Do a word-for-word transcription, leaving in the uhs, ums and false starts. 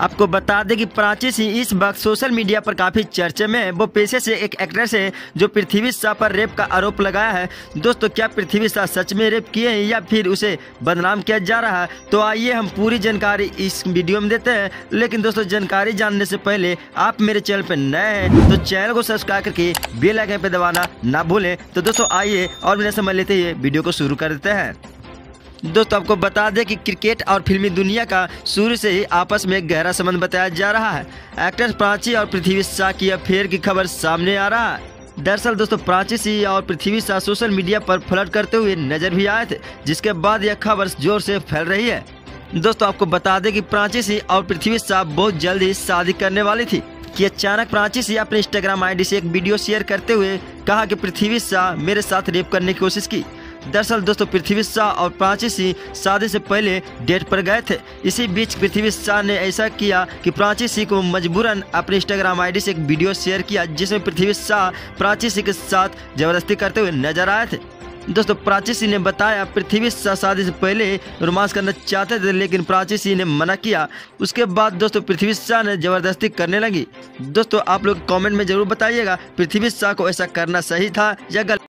आपको बता दें कि प्राची सिंह इस वक्त सोशल मीडिया पर काफी चर्चे में है। वो पेशे से एक एक्ट्रेस है जो पृथ्वी शा पर रेप का आरोप लगाया है। दोस्तों, क्या पृथ्वी शा सच में रेप किए हैं या फिर उसे बदनाम किया जा रहा है? तो आइए हम पूरी जानकारी इस वीडियो में देते हैं। लेकिन दोस्तों, जानकारी जानने से पहले आप मेरे चैनल पर नए हैं तो चैनल को सब्सक्राइब करके बेल आइकन पर दबाना ना भूलें। तो दोस्तों आइए और बिना समय लेते हुए वीडियो को शुरू कर देते हैं। दोस्तों, आपको बता दें कि क्रिकेट और फिल्मी दुनिया का शुरू से ही आपस में गहरा संबंध बताया जा रहा है। एक्ट्रेस प्राची और पृथ्वी शा की अफेयर की खबर सामने आ रहा है। दरअसल दोस्तों, प्राची सिंह और पृथ्वी शा सोशल मीडिया पर फ्लर्ट करते हुए नजर भी आए थे, जिसके बाद यह खबर जोर से फैल रही है। दोस्तों, आपको बता दें कि प्राची सिंह और पृथ्वी शा बहुत जल्द ही शादी करने वाली थी कि अचानक प्राची सिंह अपने इंस्टाग्राम आईडी से एक वीडियो शेयर करते हुए कहा कि पृथ्वी शा मेरे साथ रेप करने की कोशिश की। दरअसल दोस्तों, पृथ्वी शा और प्राची सिंह शादी से पहले डेट पर गए थे। इसी बीच पृथ्वी शा ने ऐसा किया कि प्राची सिंह को मजबूरन अपने इंस्टाग्राम आईडी से एक वीडियो शेयर किया, जिसमें पृथ्वी शा प्राची सिंह के साथ जबरदस्ती करते हुए नजर आए थे। दोस्तों, प्राची सिंह ने बताया पृथ्वी शा शादी से पहले रोमांस करना चाहते थे, लेकिन प्राची सिंह ने मना किया। उसके बाद दोस्तों, पृथ्वी शा ने जबरदस्ती करने लगी। दोस्तों, आप लोग कमेंट में जरूर बताइएगा पृथ्वी शा को ऐसा करना सही था या गलत।